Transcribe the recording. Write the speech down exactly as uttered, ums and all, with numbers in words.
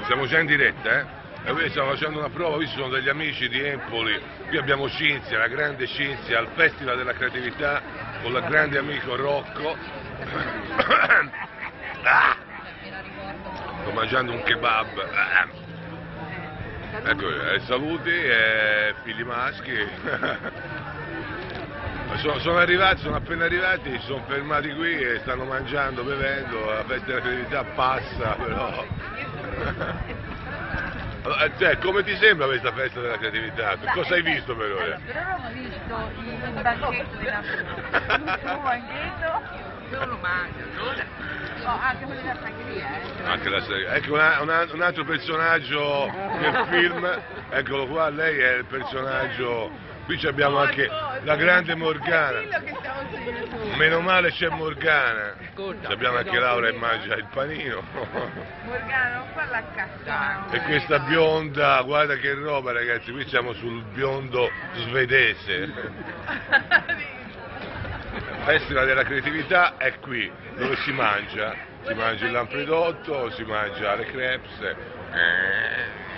Siamo già in diretta, eh? E qui stiamo facendo una prova, qui ci sono degli amici di Empoli, qui abbiamo Cinzia, la grande Cinzia, al Festival della Creatività, con il grande amico Rocco. Ah! Sto mangiando un kebab. Ah! Ecco, eh, saluti e figli maschi. Sono, sono arrivati, sono appena arrivati, si sono fermati qui e stanno mangiando, bevendo, la festa della creatività passa, però... Allora, cioè, come ti sembra questa festa della creatività? Ma, Cosa hai eh, visto per ora? Allora, per ora ho visto il banchetto della l'ultimo banchetto, dove lo mangiano, oh, anche quelli della sangria, eh. Anche la serie. Ecco una, una, un altro personaggio del film, eccolo qua, lei è il personaggio. Qui abbiamo anche la grande Morgana. Meno male c'è Morgana. Abbiamo anche Laura che mangia il panino. Morgana, non fa la cazzo. E questa bionda, guarda che roba ragazzi, qui siamo sul biondo svedese. La Festival della Creatività è qui, dove si mangia. Si mangia il lampredotto, si mangia le crepes.